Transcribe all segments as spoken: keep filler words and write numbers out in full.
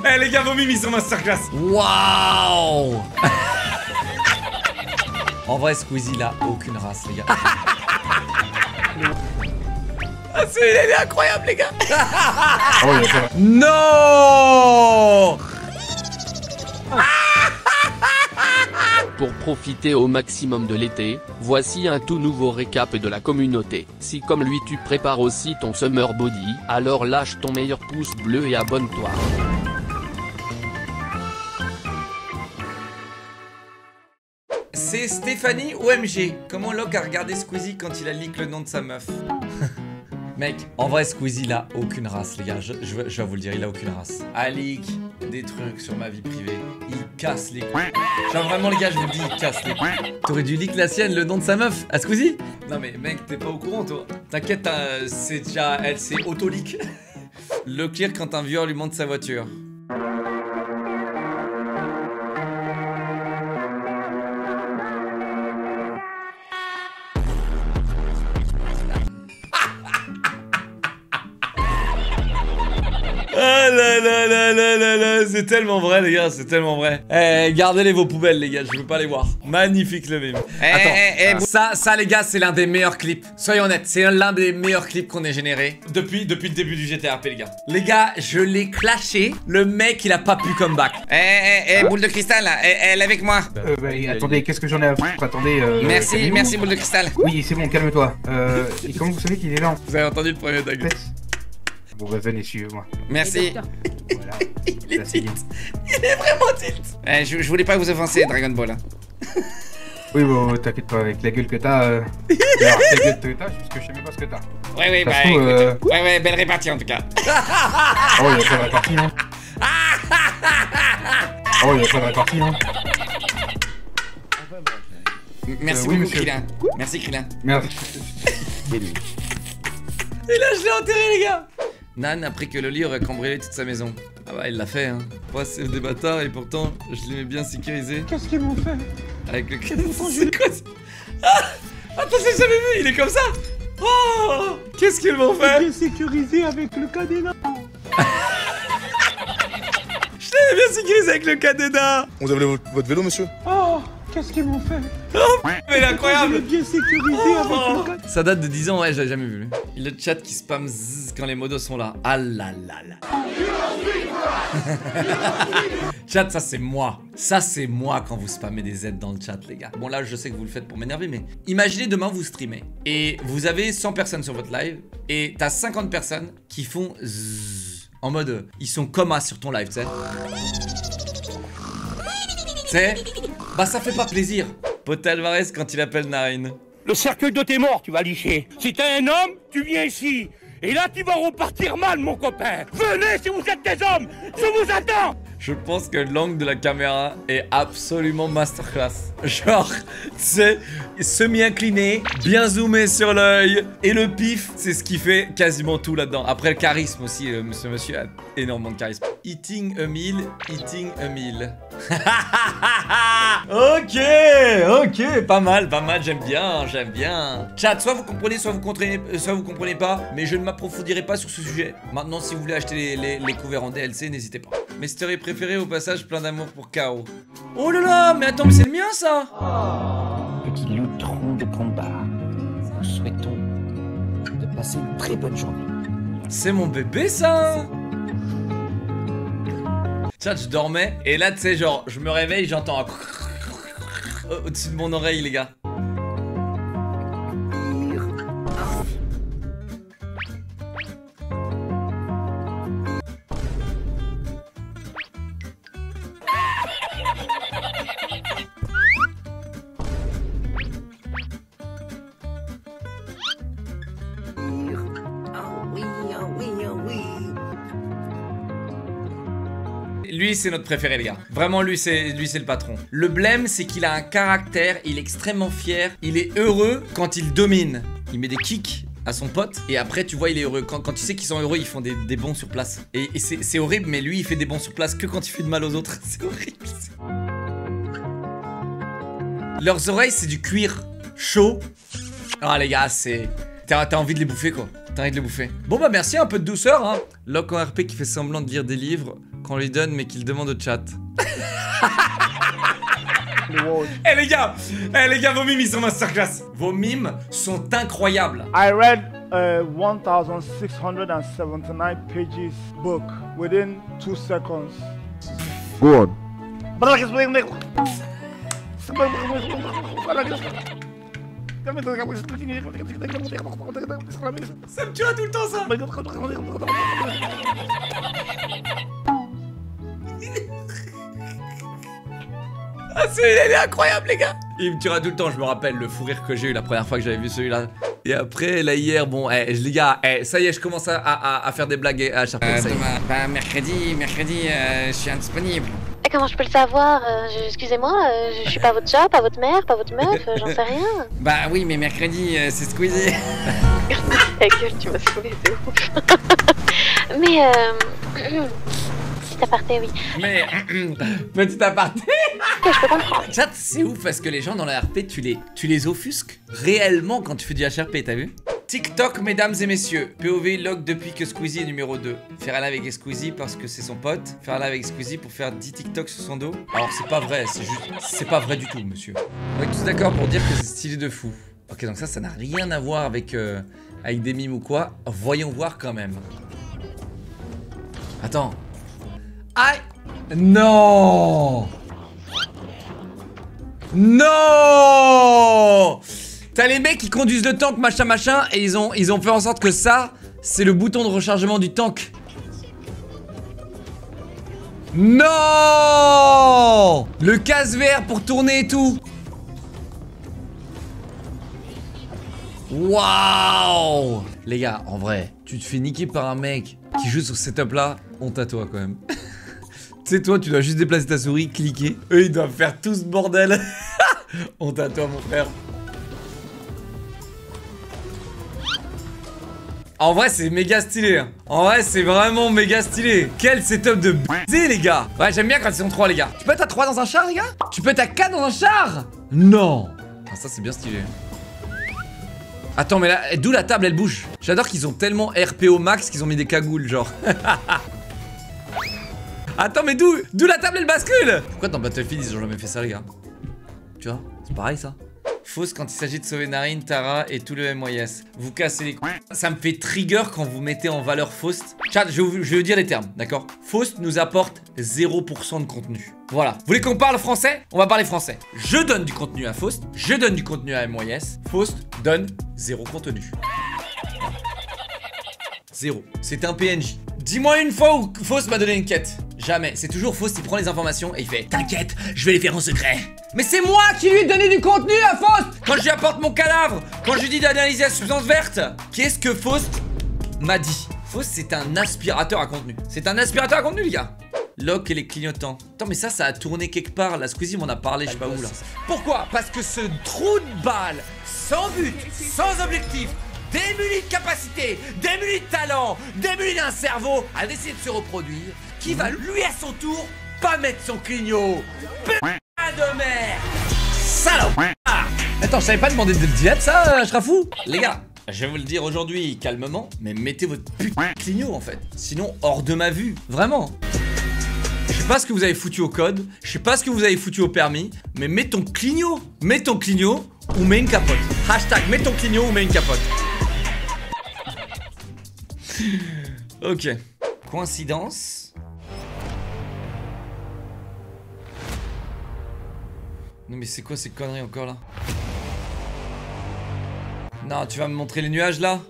Eh les gars, vos mimes ils sont masterclass. Waouh. En vrai, Squeezie là, aucune race, les gars. Ah, c'est, elle est incroyable, les gars. Oh, il y a pas... Non. Pour profiter au maximum de l'été, voici un tout nouveau récap de la communauté. Si comme lui tu prépares aussi ton summer body, alors lâche ton meilleur pouce bleu et abonne-toi. C'est Stéphanie O M G. Comment Locke a regardé Squeezie quand il a leak le nom de sa meuf? Mec, en vrai Squeezie il a aucune race les gars, je, je, je vais vous le dire, il a aucune race. A leak des trucs sur ma vie privée, il casse les couilles. Genre vraiment les gars, je vous le dis, il casse les couilles. T'aurais dû leak la sienne, le nom de sa meuf, à Squeezie? Non mais mec, t'es pas au courant toi. T'inquiète, c'est déjà, elle c'est auto-leak. Le clear quand un vieux lui montre sa voiture. Ah là là là là là là, c'est tellement vrai les gars, c'est tellement vrai. Eh, gardez-les vos poubelles les gars, je veux pas les voir. Magnifique le mime. Eh, Attends, eh, eh, ça, ça les gars, c'est l'un des meilleurs clips. Soyons honnêtes, c'est l'un des meilleurs clips qu'on ait généré depuis, depuis le début du G T R P les gars. Les gars, je l'ai clashé, le mec il a pas pu comeback. Eh, eh, eh, boule de cristal là, elle, elle est avec moi. Euh, bah, attendez, qu'est-ce que j'en ai à foutre? Attendez, euh... Merci, calmez-vous. merci boule de cristal. Oui, c'est bon, calme-toi. Euh, et comment vous savez qu'il est là? Vous avez entendu le premier tag? Bon bah venez, suivez-moi. Merci. Voilà. Il est Ça, c'est tilt. bien. Il est vraiment tilt. Eh, je, je voulais pas vous offenser Dragon Ball. Oui bon, t'inquiète pas, avec la gueule que t'as... Euh... Alors, la gueule que t'as, parce que je sais même pas ce que t'as. Ouais, ouais, Ça bah se trouve, écoute, euh... ouais, ouais, belle répartie en tout cas. Oh, il y a pas de répartie, non? Oh, il y a pas de répartie, non? Merci Euh, oui, beaucoup monsieur. Krillin. Merci Krillin. Merde. Et là je l'ai enterré les gars. Nan après que Loli aurait cambriolé toute sa maison. Ah bah il l'a fait hein. Moi c'est des bâtards et pourtant je l'aimais bien sécurisé. Qu'est-ce qu'ils m'ont fait? Avec le cadenas. C'est quoi ça? Ah, attends, j'ai jamais vu, il est comme ça. Oh, qu'est-ce qu'ils m'ont fait? Bien sécurisé avec le cadenas. Je l'avais bien sécurisé avec le cadenas. Vous avez votre, votre vélo, monsieur? Oh, qu'est-ce qu'ils m'ont fait? Oh, mais il est Je l'ai incroyable. bien sécurisé avec Oh. le cadenas. Ça date de dix ans, ouais, j'avais jamais vu. lui. Le chat qui spam zzz quand les modos sont là. Ah là là là. Chat, ça c'est moi. Ça c'est moi quand vous spammez des Z dans le chat, les gars. Bon, là, je sais que vous le faites pour m'énerver, mais imaginez demain vous streamez et vous avez cent personnes sur votre live et t'as cinquante personnes qui font zzz en mode euh, ils sont comme as sur ton live, tu sais. Tu sais, bah ça fait pas plaisir. Pote Alvarez quand il appelle Narine. Le cercueil de tes morts, tu vas licher. Si t'es un homme, tu viens ici. Et là, tu vas repartir mal, mon copain. Venez si vous êtes des hommes. Je vous attends. Je pense que l'angle de la caméra est absolument masterclass. Genre, tu sais, semi-incliné, bien zoomé sur l'œil. Et le pif, c'est ce qui fait quasiment tout là-dedans. Après le charisme aussi, euh, ce monsieur a énormément de charisme. Eating a meal, eating a meal. Ok, ok, pas mal, pas mal, j'aime bien, j'aime bien. Chat, soit vous comprenez, soit vous comprenez, euh, soit vous comprenez pas, mais je ne m'approfondirai pas sur ce sujet. Maintenant, si vous voulez acheter les, les, les couverts en D L C, n'hésitez pas. Mes stories préférées au passage, plein d'amour pour K O. Oh là là, mais attends, mais c'est le mien ça. Petit loutron de combat, nous souhaitons de passer une très bonne journée. C'est mon bébé ça. Chat, je dormais et là, tu sais, genre, je me réveille, j'entends un au-dessus de mon oreille, les gars. Lui, c'est notre préféré, les gars. Vraiment, lui, c'est lui, c'est le patron. Le blême, c'est qu'il a un caractère, il est extrêmement fier, il est heureux quand il domine. Il met des kicks à son pote et après, tu vois, il est heureux. Quand, quand tu sais qu'ils sont heureux, ils font des, des bons sur place. Et, et c'est horrible, mais lui, il fait des bons sur place que quand il fait de mal aux autres. C'est horrible. Leurs oreilles, c'est du cuir chaud. Ah, les gars, c'est... T'as envie de les bouffer, quoi. T'as envie de les bouffer. Bon, bah, merci, un peu de douceur, hein. Locke en R P qui fait semblant de lire des livres qu'on lui donne mais qu'il demande au chat. Eh les gars, eh les gars, vos mimes ils sont masterclass. Vos mimes sont incroyables. I read a one thousand six hundred seventy-nine pages book within two seconds. Go on. Ça me tuera tout le temps ça. Ah celui-là il est incroyable les gars. Il me tuera tout le temps, je me rappelle le fou rire que j'ai eu la première fois que j'avais vu celui-là. Et après là hier, bon, eh, les gars, eh, ça y est, je commence à, à, à faire des blagues à chaque fois. Euh, Thomas, bah mercredi, mercredi, euh, je suis indisponible. Et comment je peux le savoir euh, je- Excusez-moi, euh, je, je suis pas votre chat, pas votre mère, pas votre meuf, euh, j'en sais rien. Bah oui, mais mercredi, euh, c'est Squeezie. Ta gueule, tu m'as saoulé, c'est ouf. Mais euh... petit aparté, oui. Mais, petit aparté. Ok, je peux comprendre. Chat, c'est ouf parce que les gens dans la R P, tu les, tu les offusques réellement quand tu fais du H R P, t'as vu? TikTok, mesdames et messieurs. P O V log depuis que Squeezie est numéro deux. Faire un live avec Squeezie parce que c'est son pote. Faire un live avec Squeezie pour faire dix TikTok sur son dos. Alors, c'est pas vrai, c'est juste. C'est pas vrai du tout, monsieur. On est tous d'accord pour dire que c'est stylé de fou. Ok, donc ça, ça n'a rien à voir avec, euh, avec des mimes ou quoi. Voyons voir quand même. Attends. Aïe! Non! Non! T'as les mecs qui conduisent le tank machin machin et ils ont, ils ont fait en sorte que ça, c'est le bouton de rechargement du tank. Non! Le casque V R pour tourner et tout. Waouh! Les gars, en vrai, tu te fais niquer par un mec qui joue sur ce setup là, honte à toi quand même. Tu sais, toi, tu dois juste déplacer ta souris, cliquer. Eux, ils doivent faire tout ce bordel. Honte à toi, mon frère. En vrai, c'est méga stylé. Hein. En vrai, c'est vraiment méga stylé. Quel setup de baiser, les gars. Ouais, j'aime bien quand ils sont trois, les gars. Tu peux être à trois dans un char, les gars? Tu peux être à quatre dans un char? Non. Ah, ça, c'est bien stylé. Attends, mais là, d'où la table, elle bouge. J'adore qu'ils ont tellement R P au max qu'ils ont mis des cagoules, genre. Attends, mais d'où d'où la table, elle bascule? Pourquoi dans Battlefield, ils ont jamais fait ça, les gars? Tu vois, c'est pareil, ça. Fausse quand il s'agit de sauver Narine, Tara et tout le M Y S. Vous cassez les couilles. Ça me fait trigger quand vous mettez en valeur Faust. Chat, je vais vous, je vais vous dire les termes, d'accord? Faust nous apporte zéro pour cent de contenu. Voilà. Vous voulez qu'on parle français? On va parler français. Je donne du contenu à Faust. Je donne du contenu à M Y S. Faust donne zéro contenu. Zéro. C'est un P N J. Dis-moi une fois où Faust m'a donné une quête. Jamais. C'est toujours Faust, il prend les informations et il fait t'inquiète, je vais les faire en secret. Mais c'est moi qui lui ai donné du contenu à Faust. Quand je lui apporte mon cadavre, quand je lui dis d'analyser la substance verte. Qu'est-ce que Faust m'a dit? Faust, c'est un aspirateur à contenu. C'est un aspirateur à contenu, les gars. Lock et les clignotants. Attends, mais ça, ça a tourné quelque part. La Squeezie m'en a parlé, je sais pas où là. Pourquoi? Parce que ce trou de balle, sans but, sans objectif, démuni de capacité, démuni de talent, démuni d'un cerveau, a décidé de se reproduire, qui va lui à son tour pas mettre son clignot. Putain de merde. Salaud. Ah. Attends, je savais pas demander de le diète ça, euh, Shrafou. Les gars, je vais vous le dire aujourd'hui calmement, mais mettez votre putain de clignot en fait. Sinon, hors de ma vue. Vraiment. Je sais pas ce que vous avez foutu au code, je sais pas ce que vous avez foutu au permis, mais mets ton clignot. Mets ton clignot ou mets une capote. Hashtag mets ton clignot ou mets une capote. Ok. Coïncidence. Non mais c'est quoi ces conneries encore là? Non, tu vas me montrer les nuages là?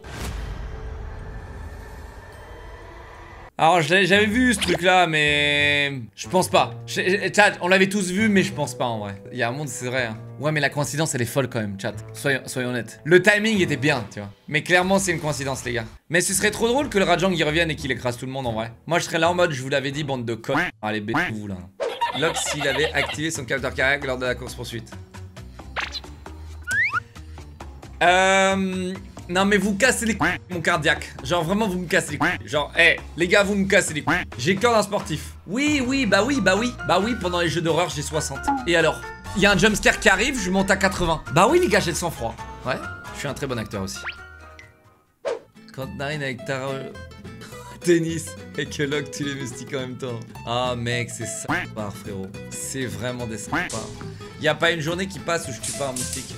Alors j'avais vu ce truc là mais je pense pas. Chat, on l'avait tous vu mais je pense pas en vrai. Il y a un monde, c'est vrai hein. Ouais mais la coïncidence elle est folle quand même, chat. Soyons, soyons honnêtes. Le timing était bien, tu vois. Mais clairement c'est une coïncidence les gars. Mais ce serait trop drôle que le Rajang y revienne et qu'il écrase tout le monde en vrai. Moi je serais là en mode je vous l'avais dit bande de connes. Allez baissez-vous là. Locke s'il avait activé son capteur cardiaque lors de la course poursuite. Euh... Non mais vous cassez les couilles mon cardiaque. Genre vraiment vous me cassez les couilles. Genre eh hey, les gars vous me cassez les couilles. J'ai le cœur d'un sportif. Oui oui bah oui bah oui. Bah oui pendant les jeux d'horreur j'ai soixante. Et alors? Il y a un jumpscare qui arrive, je monte à quatre-vingts. Bah oui les gars j'ai le sang-froid. Ouais, je suis un très bon acteur aussi. Quand Narine avec Tara... tennis et que Locke tue les moustiques en même temps. Ah mec, c'est salopard frérot. C'est vraiment des salopards. Y a pas une journée qui passe où je tue pas un moustique.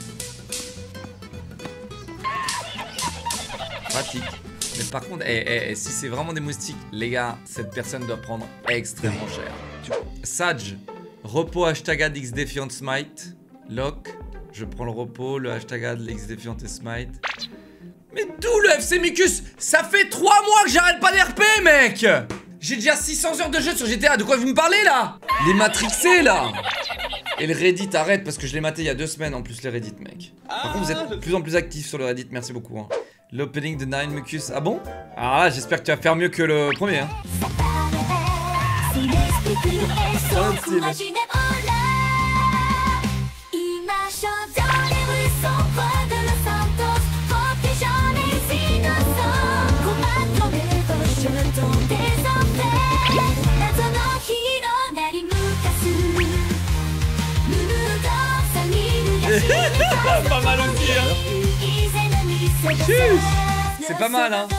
Pratique. Mais par contre, eh, eh, eh, si c'est vraiment des moustiques, les gars, cette personne doit prendre extrêmement cher. Sage, repos hashtag ad X Defiant Smite. Locke, je prends le repos, le hashtag ad X Defiant et Smite. Mais d'où le F C Mucus? Ça fait trois mois que j'arrête pas d'R P, mec. J'ai déjà six cents heures de jeu sur G T A, de quoi vous me parlez là? Les matrixés là. Et le Reddit, arrête, parce que je l'ai maté il y a deux semaines en plus, les Reddit, mec. Par contre, vous êtes de plus en plus actifs sur le Reddit, merci beaucoup. Hein. L'opening de Nine Mucus, ah bon? Alors là, j'espère que tu vas faire mieux que le premier. Hein. Pas mal aussi, hein. C'est pas mal, hein.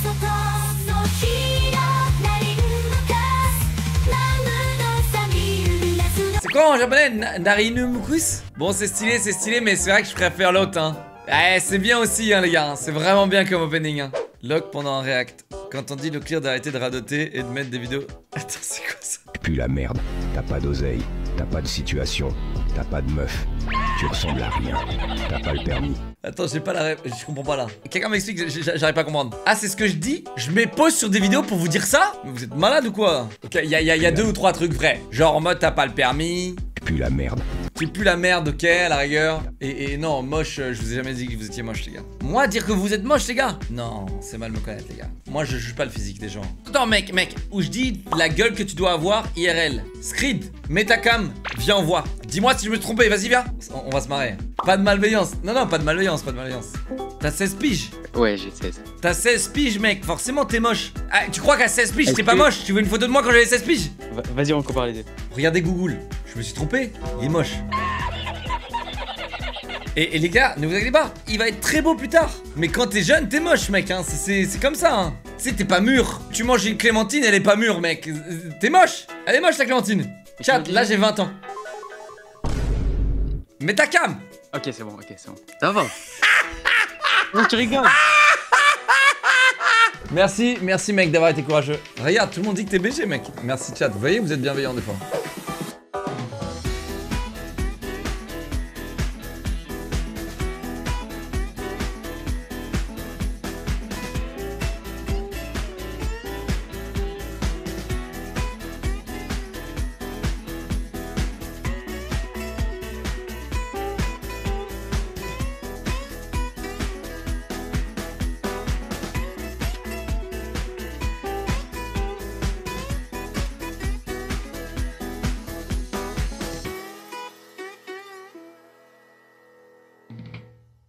C'est quoi en japonais? Narinu Mukus? Bon, c'est stylé, c'est stylé, mais c'est vrai que je préfère l'autre, hein. Eh, c'est bien aussi, hein, les gars. C'est vraiment bien comme opening, hein. Locke pendant un react. Quand on dit le clear d'arrêter de radoter et de mettre des vidéos. Attends, c'est quoi ça? Puis la merde. T'as pas d'oseille, t'as pas de situation, t'as pas de meuf. Tu ressembles à rien. T'as pas le permis. Attends, j'ai pas la rêve. Je comprends pas là. Quelqu'un m'explique, j'arrive pas à comprendre. Ah, c'est ce que je dis? Je mets pause sur des vidéos pour vous dire ça? Mais vous êtes malade ou quoi? Ok, il y a, y a, y a deux ou trois trucs vrais. Genre en mode t'as pas le permis. Puis la merde. Tu pues la merde, ok, à la rigueur. Et, et non, moche, je vous ai jamais dit que vous étiez moche, les gars. Moi, dire que vous êtes moche, les gars? Non, c'est mal me connaître, les gars. Moi, je juge pas le physique des gens. Attends, mec, mec, où je dis la gueule que tu dois avoir I R L. Screed, mets ta cam, viens, on voit. Dis-moi si je me suis trompé, vas-y, viens. On, on va se marrer. Pas de malveillance. Non, non, pas de malveillance, pas de malveillance. T'as seize piges? Ouais, j'ai seize. T'as seize piges, mec, forcément t'es moche. Ah, tu crois qu'à seize piges, t'es pas moche? Tu veux une photo de moi quand j'avais seize piges? Vas-y, on compare les deux. Regardez Google. Je me suis trompé, il est moche. Et, et les gars, ne vous inquiétez pas, il va être très beau plus tard. Mais quand t'es jeune, t'es moche, mec, hein. C'est comme ça, hein. Tu sais, t'es pas mûr. Tu manges une clémentine, elle est pas mûre, mec. T'es moche. Elle est moche, ta clémentine. Chat, là j'ai vingt ans. Mets ta cam. Ok, c'est bon, ok, c'est bon. Ça va. Non, tu rigoles. Merci, merci mec d'avoir été courageux. Regarde, tout le monde dit que t'es B G, mec. Merci chat, vous voyez, vous êtes bienveillants des fois.